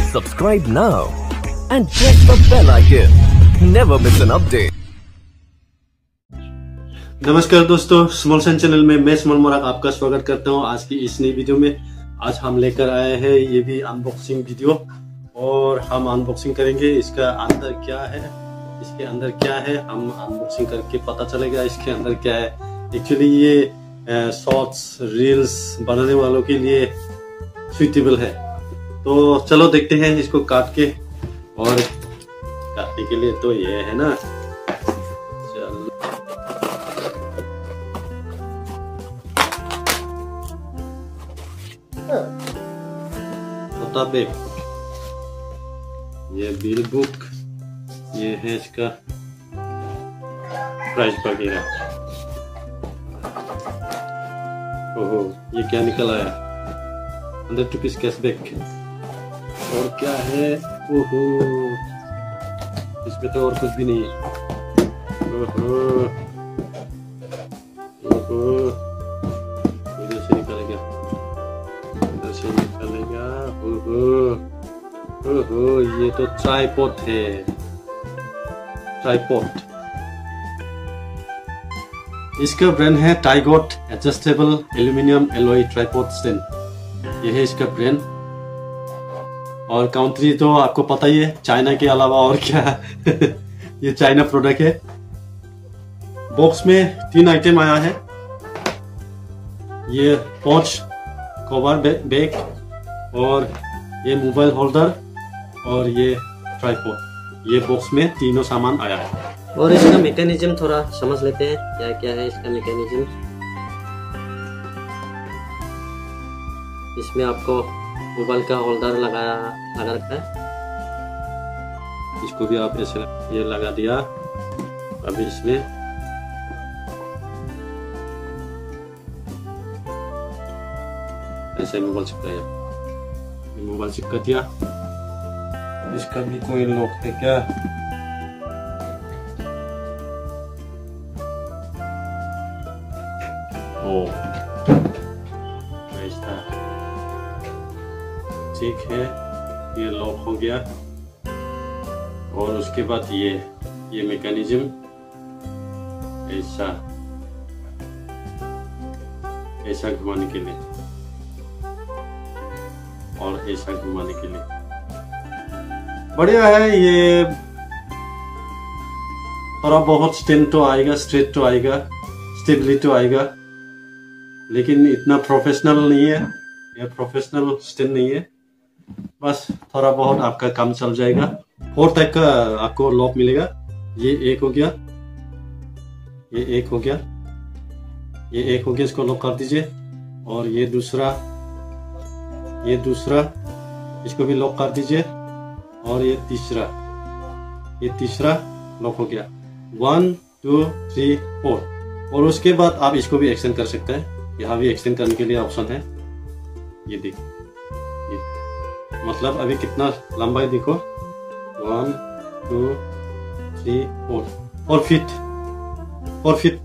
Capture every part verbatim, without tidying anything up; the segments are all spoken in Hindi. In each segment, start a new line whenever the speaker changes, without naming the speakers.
Subscribe now and press the bell icon. Never miss an update.
नमस्कार दोस्तों, स्मॉल सन चैनल में मैं स्मॉल मोराक आपका स्वागत करता हूं। आज की इस नई वीडियो में आज हम लेकर आए हैं ये भी अनबॉक्सिंग वीडियो, और हम अनबॉक्सिंग करेंगे। इसका अंदर क्या है, इसके अंदर क्या है, हम अनबॉक्सिंग करके पता चलेगा इसके अंदर क्या है। एक्चुअली ये शॉर्ट्स रील्स बनाने वालों के लिए सुइटेबल है। तो चलो देखते हैं इसको काट के, और काटने के लिए तो ये है ना। मुताबिक ये बिल बुक, ये है इसका प्राइस वगैरह। ओहो, ये क्या निकल आया, हंड्रेड रुपीज कैशबैक। और क्या है, ओहो इसमें तो और कुछ भी नहीं है। ओहो ओहो, इधर से निकलेगा, इधर से निकलेगा। ओहो ओहो, ये तो ट्राइपॉड है, ट्राइपॉड। इसका ब्रांड है Tygot adjustable aluminium alloy tripod stand. ये है इसका ब्रांड, और कंट्री तो आपको पता ही है, चाइना के अलावा और क्या ये चाइना प्रोडक्ट है। बॉक्स में तीन आइटम आया है, ये पांच कवर बैग, और ये मोबाइल होल्डर, और ये ट्राइपॉड। ये बॉक्स में तीनों सामान आया है।
और इसका मैकेनिज्म थोड़ा समझ लेते हैं, क्या क्या है इसका मैकेनिज्म। इसमें आपको मोबाइल का होल्डर लगाया लगा रखा है,
इसको भी आप ऐसे ये लगा दिया। अभी इसमें ऐसे मोबाइल चिपकाया, मोबाइल चिपका दिया। इसका भी कोई लॉक है क्या, ओ ऐसा, ठीक है, ये लॉक हो गया। और उसके बाद ये ये मैकेनिज्म ऐसा ऐसा घुमाने के लिए, और ऐसा घुमाने के लिए बढ़िया है। ये थोड़ा बहुत स्टैंड तो आएगा, स्ट्रेट तो आएगा, स्टेबिलिटी तो आएगा, लेकिन इतना प्रोफेशनल नहीं है। ये प्रोफेशनल स्टैंड नहीं है, बस थोड़ा बहुत आपका काम चल जाएगा। फोर टाइप का आपको लॉक मिलेगा। ये एक हो गया, ये एक हो गया, ये एक हो गया, इसको लॉक कर दीजिए। और ये दूसरा, ये दूसरा, इसको भी लॉक कर दीजिए। और ये तीसरा, ये तीसरा लॉक हो गया। One two three four. और उसके बाद आप इसको भी एक्सटेंड कर सकते हैं, यहाँ भी एक्सटेंड करने के लिए ऑप्शन है। ये देखिए, मतलब अभी कितना लंबाई देखो, one two three four, four feet, four feet.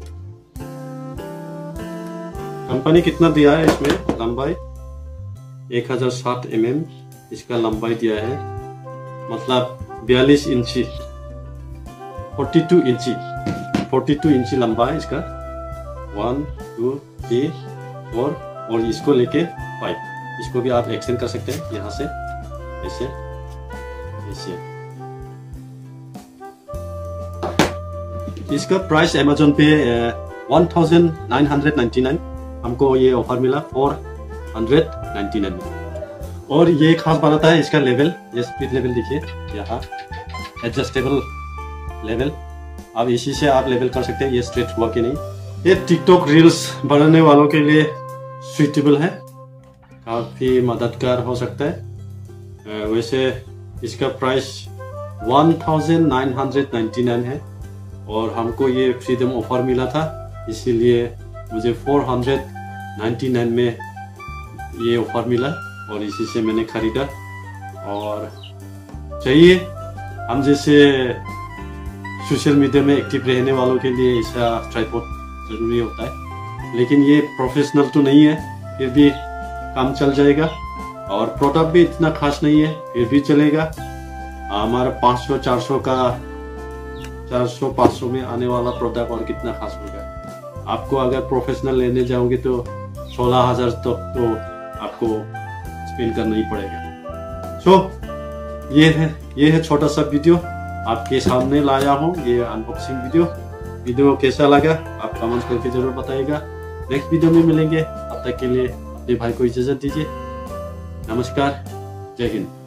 Company कितना दिया है इसमें लंबाई, एक हजार साठ एम एम इसका लंबाई दिया है, मतलब बयालीस इंची, फोर्टी टू इंची, फोर्टी टू इंची लंबा है इसका। वन टू थ्री फोर, और इसको लेके फाइव। इसको भी आप एक्सटेंड कर सकते हैं यहाँ से, ऐसे ऐसे। इसका प्राइस अमेजोन पे one thousand nine hundred ninety nine, हमको ये ऑफर मिला फोर हंड्रेड नाइन्टी नाइन में। और ये खास बनाता है इसका लेवल, ये स्पीड लेवल देखिए यहाँ, एडजस्टेबल लेवल। अब इसी से आप लेवल कर सकते हैं, ये स्ट्रेट हुआ कि नहीं। ये टिकटॉक रील्स बनाने वालों के लिए सुइटेबल है, काफी मददगार हो सकता है। वैसे इसका price one thousand nine hundred ninety nine है, और हमको ये फ्रीडम ऑफर मिला था, इसीलिए मुझे फोर हंड्रेड नाइन्टी नाइन में ये ऑफर मिला, और इसी से मैंने खरीदा। और चाहिए हम जैसे सोशल मीडिया में एक्टिव रहने वालों के लिए ऐसा ट्राइपॉड जरूरी होता है, लेकिन ये प्रोफेशनल तो नहीं है, फिर भी काम चल जाएगा। और प्रोडक्ट भी इतना खास नहीं है, फिर भी चलेगा। हमारा पाँच सौ चार सौ का चार सौ पाँच सौ में आने वाला प्रोडक्ट और कितना खास होगा। आपको अगर प्रोफेशनल लेने जाओगे तो सोलह हजार तक तो आपको स्पेंड करना ही पड़ेगा। सो so, ये है ये है छोटा सा वीडियो आपके सामने लाया हूँ, ये अनबॉक्सिंग वीडियो। वीडियो कैसा लगा आप कमेंट करके जरूर बताइएगा। नेक्स्ट वीडियो में मिलेंगे, तब तक के लिए अपने भाई को इजाजत दीजिए। नमस्कार, जय हिंद।